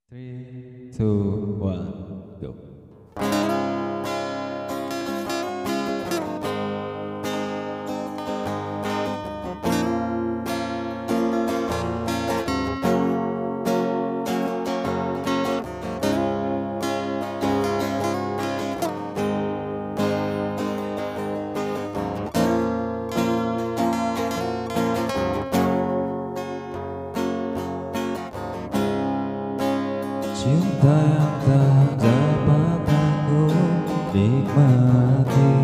3, 2, 1, go. Cinta yang tak dapat aku nikmati,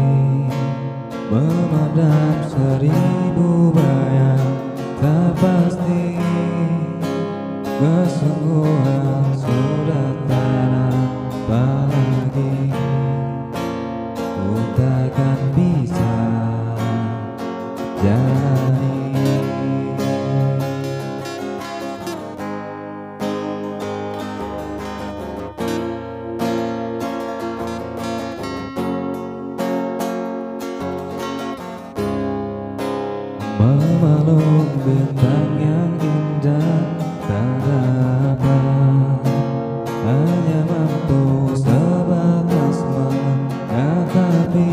memadam seribu bayang tak pasti. Kesungguhan sudah tak nampak lagi, ku takkan bisa jalani. Memeluk bintang yang indah tak dapat, hanya mampu sebatas menatapi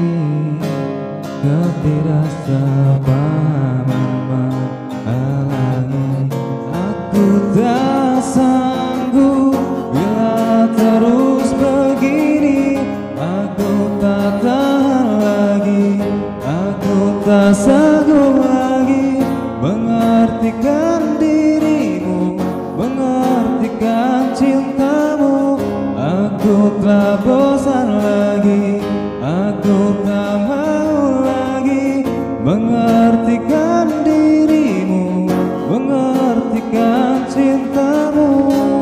ketidaksepahaman menghalangi. Aku tak sanggup bila terus begini, aku tak tahan lagi, aku tak sanggup lagi mengartikan dirimu, mengartikan cintamu. Aku telah bosan lagi, aku tak mau lagi mengartikan dirimu, mengartikan cintamu.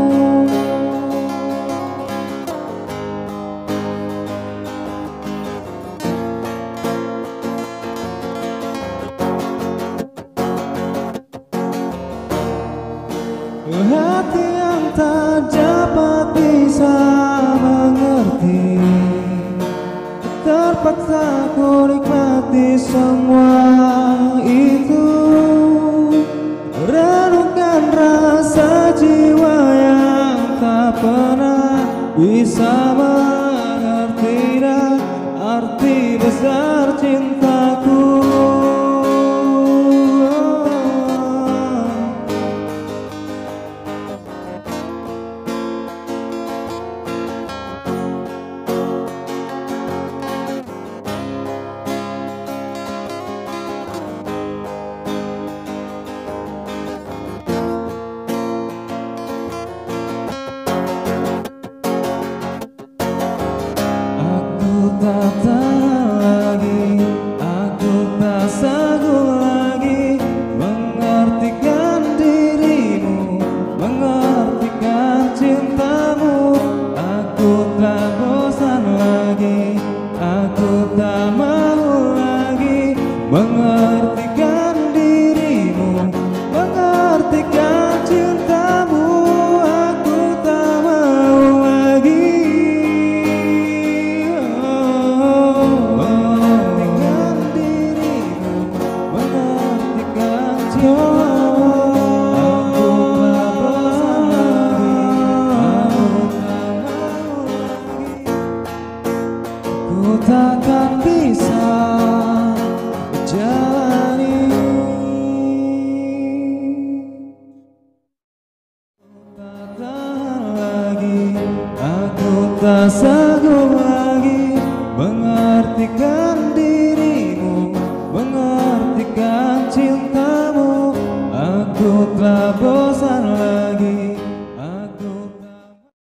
Hati yang tak dapat bisa mengerti, terpaksa ku nikmati semua itu. Renungkan rasa jiwa yang tak pernah bisa mengerti dan arti besar cintaku. Tak tahan lagi, aku tak sanggup lagi mengartikan dirimu, mengartikan cintamu. Aku tak bosan lagi, aku tak mau lagi mengartikan dirimu, mengartikan cintamu. Aku tak mau lagi takkan bisa jalani. Tak tahan lagi, aku tak sanggup lagi mengartikan dirimu, mengartikan cintamu. Aku telah bosan lagi.